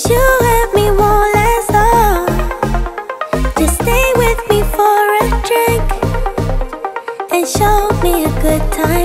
you and me won't last long. Just stay with me for a drink and show me a good time.